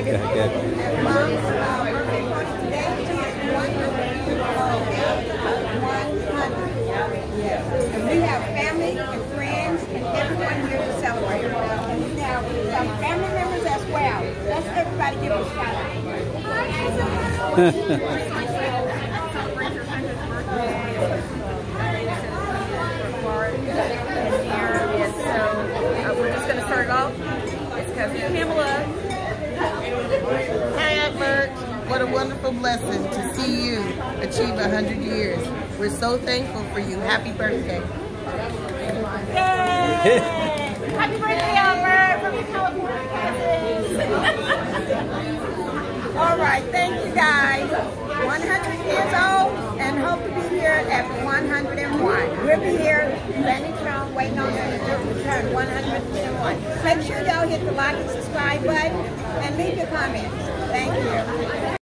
Good. Mom's birthday party today. She is 100 years old. 100. And we have family and friends and everyone here to celebrate. And we have some family members as well. Let's everybody give a shout out. We're just going to start off. It's cousin Pamela. Hi, Aunt Mert. What a wonderful blessing to see you achieve 100 years. We're so thankful for you. Happy birthday. Yay! Happy birthday, Albert, from the California cousins. All right, thank you guys. 100 years old and hope to be here at 101. We'll be here standing strong, waiting on them to return 101. Make sure y'all hit the like and subscribe button and leave your comments. Thank you.